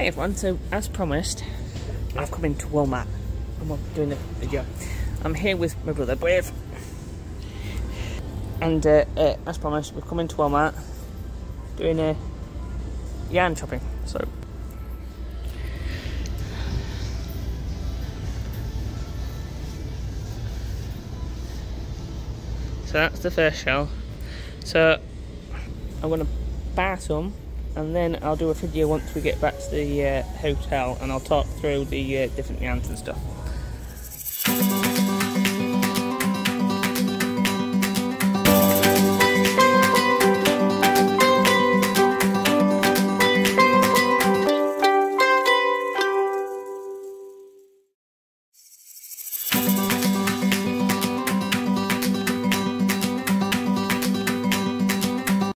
Hey everyone, so as promised, I've come into Walmart and we're doing a video. I'm here with my brother Brave, and as promised, we've come into Walmart doing a yarn shopping. So that's the first shell. So I'm going to buy some, and then I'll do a video once we get back to the hotel, and I'll talk through the different yarns and stuff.